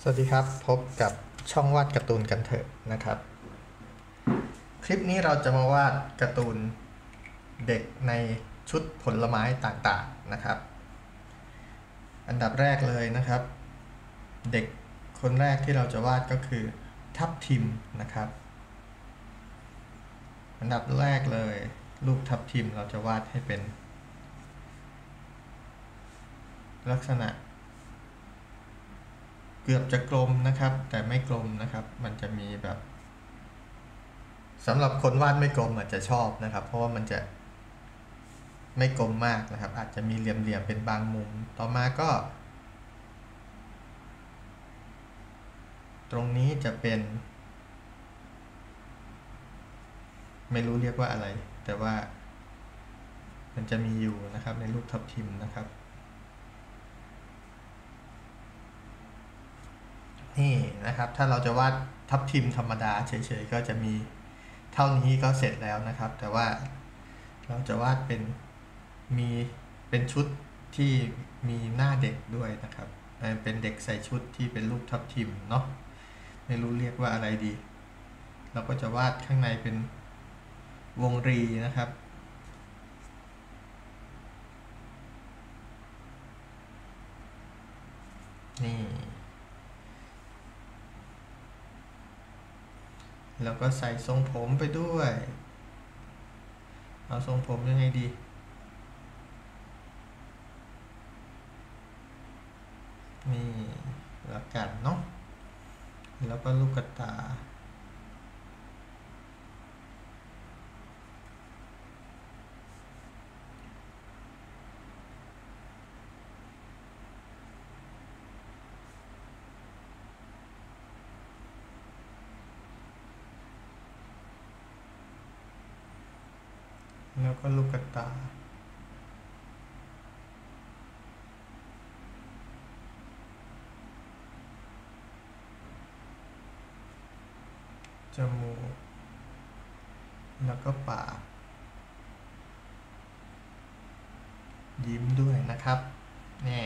สวัสดีครับพบกับช่องวาดการ์ตูนกันเถอะนะครับคลิปนี้เราจะมาวาดการ์ตูนเด็กในชุดผลไม้ต่างๆนะครับอันดับแรกเลยนะครับเด็กคนแรกที่เราจะวาดก็คือทับทิมนะครับอันดับแรกเลยรูปทับทิมเราจะวาดให้เป็นลักษณะเกือบจะกลมนะครับแต่ไม่กลมนะครับมันจะมีแบบสำหรับคนวาดไม่กลมอาจจะชอบนะครับเพราะว่ามันจะไม่กลมมากนะครับอาจจะมีเหลี่ยมๆเป็นบางมุมต่อมาก็ตรงนี้จะเป็นไม่รู้เรียกว่าอะไรแต่ว่ามันจะมีอยู่นะครับในรูปทับทิมนะครับนี่นะครับถ้าเราจะวาดทับทิมธรรมดาเฉยๆก็จะมีเท่านี้ก็เสร็จแล้วนะครับแต่ว่าเราจะวาดเป็นชุดที่มีหน้าเด็กด้วยนะครับเป็นเด็กใส่ชุดที่เป็นรูปทับทิมเนาะไม่รู้เรียกว่าอะไรดีเราก็จะวาดข้างในเป็นวงรีนะครับนี่แล้วก็ใส่ทรงผมไปด้วยเอาทรงผมยังไงดีนี่แล้วกันเนาะแล้วก็ลูกตาแล้วก็ลูกตาจมูกแล้วก็ปากยิ้มด้วยนะครับแน่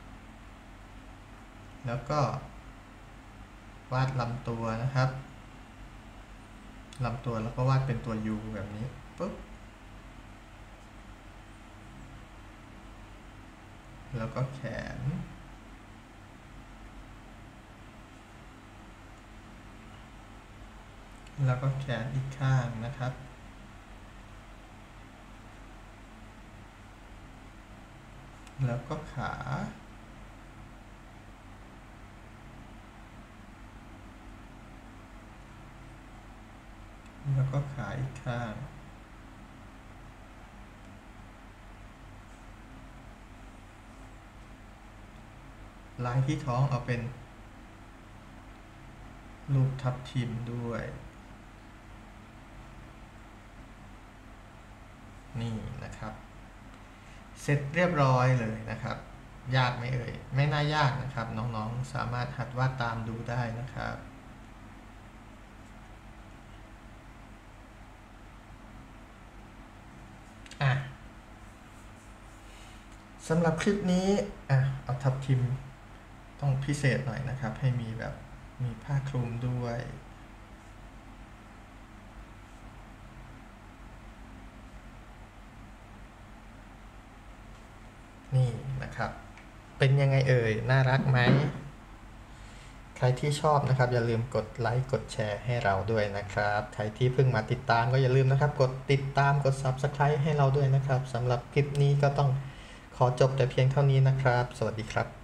แล้วก็วาดลำตัวนะครับลำตัวแล้วก็วาดเป็นตัว U แบบนี้ปุ๊บแล้วก็แขนแล้วก็แขนอีกข้างนะครับแล้วก็ขาแล้วก็ขาอีกข้างลายที่ท้องเอาเป็นรูปทับทิมด้วยนี่นะครับเสร็จเรียบร้อยเลยนะครับยากไหมเอ่ยไม่น่ายากนะครับน้องๆสามารถหัดวาดตามดูได้นะครับสำหรับคลิปนี้เอาทับทิมต้องพิเศษหน่อยนะครับให้มีแบบมีผ้าคลุมด้วยนี่นะครับเป็นยังไงเอ่ยน่ารักไหมใครที่ชอบนะครับอย่าลืมกดไลค์กดแชร์ให้เราด้วยนะครับใครที่เพิ่งมาติดตามก็อย่าลืมนะครับกดติดตามกด Subscribe ให้เราด้วยนะครับสำหรับคลิปนี้ก็ต้องขอจบแต่เพียงเท่านี้นะครับสวัสดีครับ